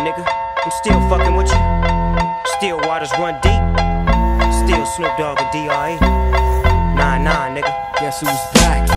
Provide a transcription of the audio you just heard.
nigga. I'm still fucking with you. Still waters run deep. Still Snoop Dogg and D.R.E. Nah, nigga. Guess who's